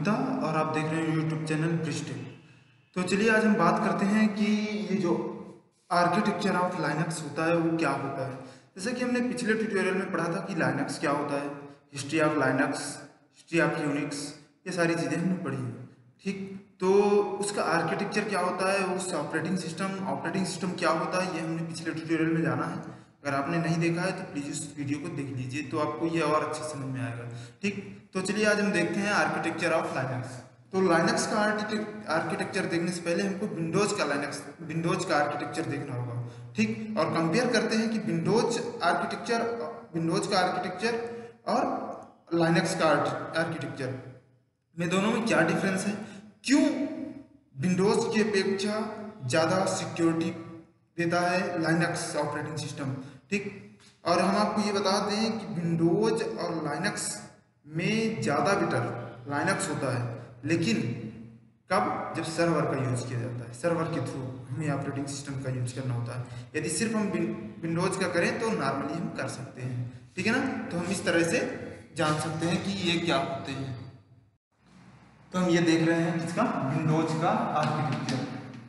गुप्ता और आप देख रहे हैं यूट्यूब चैनल ब्रिजटेक। तो चलिए आज हम बात करते हैं कि ये जो आर्किटेक्चर ऑफ लाइनक्स होता है वो क्या होता है। जैसे कि हमने पिछले ट्यूटोरियल में पढ़ा था कि लाइनक्स क्या होता है, history of Linux, history of Unix, ये सारी चीज़ें हमने पढ़ी है। ठीक, तो उसका आर्किटेक्चर क्या होता है, उस ऑपरेटिंग सिस्टम क्या होता है, ये हमने पिछले ट्यूटोरियल में जाना है। अगर आपने नहीं देखा है तो प्लीज़ उस वीडियो को देख लीजिए, तो आपको ये और अच्छे समझ में आएगा। ठीक, तो चलिए आज हम देखते हैं आर्किटेक्चर ऑफ लाइनक्स। तो लाइनक्स का आर्किटेक्चर देखने से पहले हमको विंडोज का आर्किटेक्चर देखना होगा। ठीक, और कंपेयर करते हैं कि विंडोज का आर्किटेक्चर और लाइनक्स का आर्किटेक्चर में दोनों में क्या डिफरेंस है, क्यों विंडोज की अपेक्षा ज़्यादा सिक्योरिटी देता है लाइनक्स ऑपरेटिंग सिस्टम। ठीक, और हम आपको ये बता दें कि विंडोज और लाइनक्स में ज़्यादा बेटर लाइनक्स होता है, लेकिन कब, जब सर्वर का यूज़ किया जाता है, सर्वर के थ्रू हमें ऑपरेटिंग सिस्टम का यूज़ करना होता है। यदि सिर्फ हम विंडोज का करें तो नॉर्मली हम कर सकते हैं। ठीक है ना, तो हम इस तरह से जान सकते हैं कि ये क्या होते हैं। तो हम ये देख रहे हैं किसका, विंडोज का आर्किटेक्चर,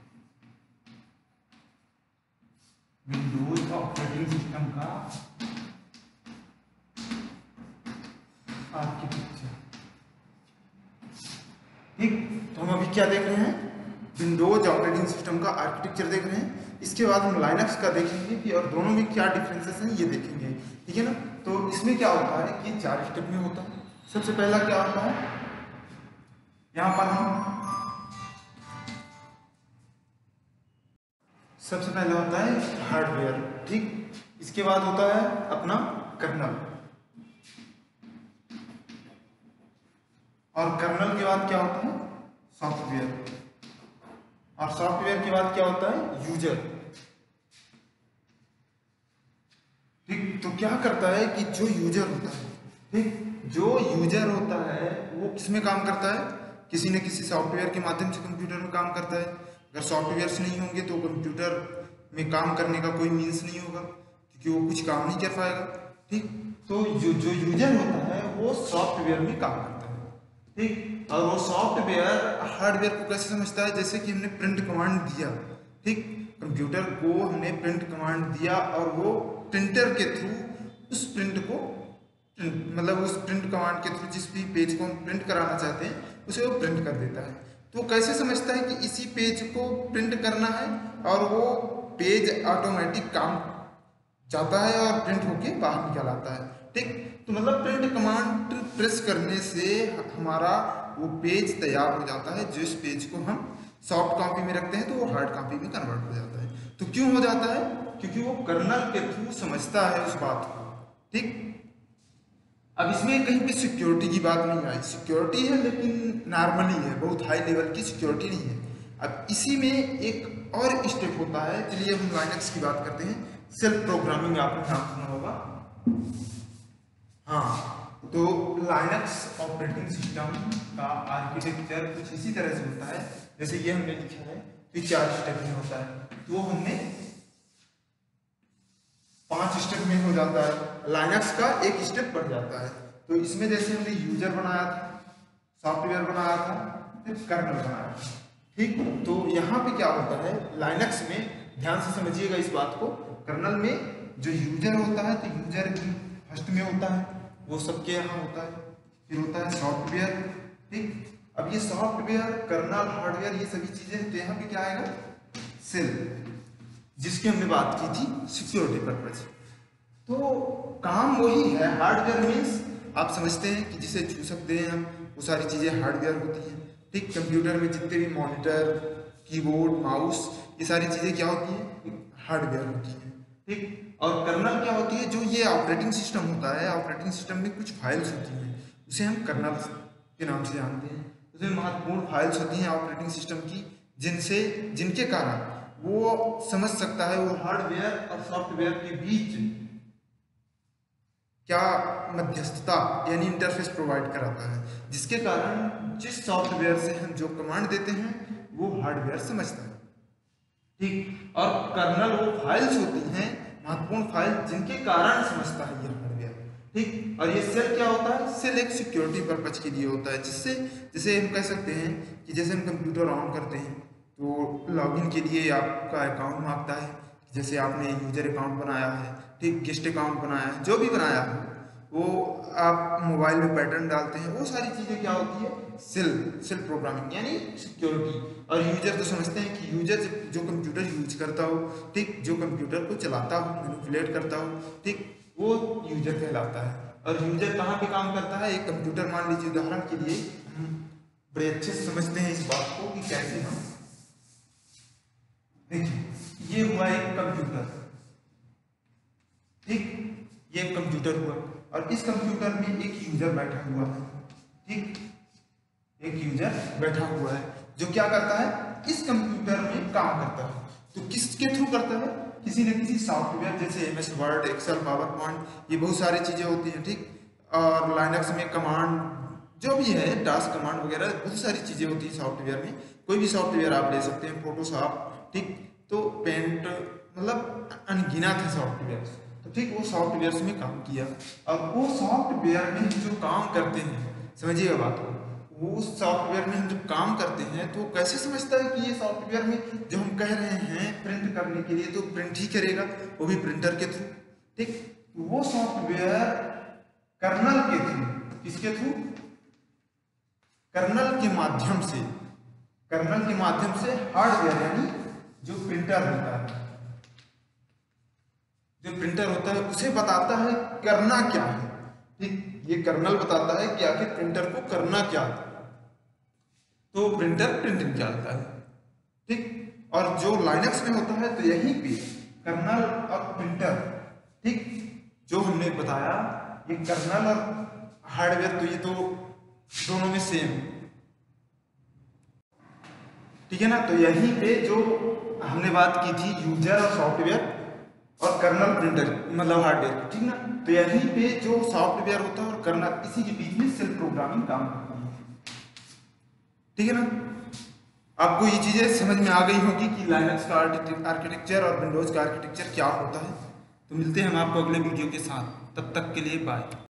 विंडोज ऑपरेटिंग सिस्टम का आर्किटेक्चर। ठीक, तो हम अभी क्या देख रहे हैं, विंडोज ऑपरेटिंग सिस्टम का आर्किटेक्चर देख रहे हैं। इसके बाद हम लाइनक्स का देखेंगे कि और दोनों में क्या डिफरेंसेस हैं ये देखेंगे। ठीक है ना, तो इसमें क्या होता है कि 4 स्टेप में होता है। सबसे पहला क्या होता है, यहाँ पर हम सबसे पहला होता है हार्डवेयर। ठीक, इसके बाद होता है अपना कर्नल, और कर्नल के बाद क्या होता है सॉफ्टवेयर, और सॉफ्टवेयर के बाद क्या होता है यूजर। ठीक, तो क्या करता है कि जो यूजर होता है, ठीक, जो यूजर होता है वो किसमें काम करता है, किसी न किसी सॉफ्टवेयर के माध्यम से कंप्यूटर में काम करता है। अगर सॉफ्टवेयर नहीं होंगे तो कंप्यूटर में काम करने का कोई मीन्स नहीं होगा, क्योंकि वो कुछ काम नहीं कर पाएगा। ठीक, तो जो यूजर होता है वो सॉफ्टवेयर में काम करता है। ठीक, और वो सॉफ्टवेयर हार्डवेयर को कैसे समझता है, जैसे कि हमने प्रिंट कमांड दिया। ठीक, कंप्यूटर को हमने प्रिंट कमांड दिया और वो प्रिंटर के थ्रू उस प्रिंट को उस प्रिंट कमांड के थ्रू जिस भी पेज को हम प्रिंट कराना चाहते हैं उसे वो प्रिंट कर देता है। तो कैसे समझता है कि इसी पेज को प्रिंट करना है, और वो पेज ऑटोमेटिक काम जाता है और प्रिंट होके बाहर निकल आता है। ठीक, तो मतलब प्रिंट कमांड प्रेस करने से हमारा वो पेज तैयार हो जाता है। जिस पेज को हम सॉफ्ट कॉपी में रखते हैं तो वो हार्ड कॉपी में कन्वर्ट हो जाता है। तो क्यों हो जाता है, क्योंकि वो कर्नल के थ्रू समझता है उस बात को। ठीक, अब इसमें कहीं भी सिक्योरिटी की बात नहीं आई, सिक्योरिटी है लेकिन नॉर्मली है, बहुत हाई लेवल की सिक्योरिटी नहीं है। अब इसी में एक और स्टेप होता है। चलिए हम लाइनक्स की बात करते हैं। सेल्फ प्रोग्रामिंग आपने नाम सुना होगा। हाँ, तो लाइनक्स ऑपरेटिंग सिस्टम का आर्किटेक्चर कुछ इसी तरह से होता है जैसे ये हमने लिखा है कि 4 स्टेप में होता है, तो हमने 5 स्टेप में हो जाता है। लाइनक्स का एक स्टेप बढ़ जाता है। तो इसमें जैसे हमने यूजर बनाया था, सॉफ्टवेयर बनाया था, फिर कर्नल बनाया था। ठीक, तो यहाँ पे क्या होता है लाइनक्स में, ध्यान से समझिएगा इस बात को। कर्नल में जो यूजर होता है तो यूजर फर्स्ट में होता है, वो सबके यहाँ होता है। फिर होता है सॉफ्टवेयर। ठीक, अब ये सॉफ्टवेयर, कर्नल, हार्डवेयर, ये सभी चीजें, तो यहाँ पे क्या आएगा सेल, जिसकी हमने बात की थी सिक्योरिटी पर्पज। तो काम वही है। हार्डवेयर मीन्स आप समझते हैं कि जिसे छू सकते हैं हम, वो सारी चीज़ें हार्डवेयर होती हैं। ठीक, कंप्यूटर में जितने भी मॉनिटर, कीबोर्ड, माउस, ये सारी चीज़ें क्या होती हैं, हार्डवेयर होती हैं। ठीक, और कर्नल क्या होती है, जो ये ऑपरेटिंग सिस्टम होता है, ऑपरेटिंग सिस्टम में कुछ फाइल्स होती हैं, उसे हम कर्नल के नाम से जानते हैं। उसमें महत्वपूर्ण फाइल्स होती हैं ऑपरेटिंग सिस्टम की, जिनके कारण वो समझ सकता है वो हार्डवेयर और सॉफ्टवेयर के बीच क्या मध्यस्थता यानी इंटरफेस प्रोवाइड कराता है, जिसके कारण जिस सॉफ्टवेयर से हम जो कमांड देते हैं वो हार्डवेयर समझता है। ठीक, और कर्नल वो फाइल्स होती हैं, महत्वपूर्ण फाइल, जिनके कारण समझता है ये हार्डवेयर। ठीक। और ये सेल क्या होता है, सेल एक सिक्योरिटी पर्पज के लिए होता है, जिससे जैसे हम कह सकते हैं कि जैसे हम कंप्यूटर ऑन करते हैं तो लॉगिन के लिए आपका अकाउंट मांगता है, जैसे आपने यूजर अकाउंट बनाया है, ठीक, गेस्ट अकाउंट बनाया है, जो भी बनाया है वो आप मोबाइल में पैटर्न डालते हैं, वो सारी चीज़ें क्या होती है, सेल प्रोग्रामिंग यानी सिक्योरिटी। और यूजर तो समझते हैं कि यूजर जो कंप्यूटर यूज करता हो, ठीक, जो कंप्यूटर को चलाता हो, मैनिपुलेट करता हो, ठीक, वो यूजर कहलाता है। और यूजर कहाँ पे काम करता है, एक कंप्यूटर मान लीजिए, उदाहरण के लिए बड़े अच्छे से समझते हैं इस बात को कि कैसे हम, देखिए ये हुआ एक कंप्यूटर, ठीक, ये एक कंप्यूटर हुआ और इस कंप्यूटर में एक यूजर बैठा हुआ है, ठीक, एक यूजर बैठा हुआ है जो क्या करता है, इस कंप्यूटर में काम करता है। तो किसके थ्रू करता है, किसी न किसी सॉफ्टवेयर, जैसे MS Word, Excel, PowerPoint, ये बहुत सारी चीजें होती हैं, ठीक। और लाइनक्स में कमांड जो भी है, टास्क कमांड वगैरह बहुत सारी चीजें होती है सॉफ्टवेयर में। कोई भी सॉफ्टवेयर आप ले सकते हैं, फोटोशॉप, ठीक, तो पेंट, मतलब अनगिनत है सॉफ्टवेयर, तो ठीक, वो सॉफ्टवेयर में काम किया। और वो सॉफ्टवेयर में जो काम करते हैं, समझिएगा बात को, वो सॉफ्टवेयर में हम जब काम करते हैं तो कैसे समझता है कि ये सॉफ्टवेयर में जो हम कह रहे हैं प्रिंट करने के लिए, तो प्रिंट ही करेगा, वो भी प्रिंटर के थ्रू, ठीक। वो सॉफ्टवेयर कर्नल के थ्रू, किसके थ्रू, कर्नल के माध्यम से, कर्नल के माध्यम से हार्डवेयर यानी जो प्रिंटर होता है, जो प्रिंटर होता है उसे बताता है करना क्या है, ठीक, ये कर्नल बताता है कि आखिर प्रिंटर को करना क्या है, तो प्रिंटर प्रिंट निकालता है, ठीक। और जो लाइनक्स में होता है तो यहीं पे कर्नल और प्रिंटर, ठीक, जो हमने बताया ये कर्नल और हार्डवेयर, तो ये तो दोनों में सेम, ठीक है ना। तो यहीं पे जो हमने बात की थी यूजर और सॉफ्टवेयर और कर्नल प्रिंटर मतलब हार्डवेयर, ठीक ना। तो यहीं पे जो सॉफ्टवेयर होता है और कर्नल, इसी के बीच में सेल प्रोग्रामिंग काम करती है, ठीक है ना। आपको ये चीजें समझ में आ गई होगी कि लाइनक्स का आर्किटेक्चर और विंडोज का आर्किटेक्चर क्या होता है। तो मिलते हैं हम आपको अगले वीडियो के साथ, तब तक के लिए बाय।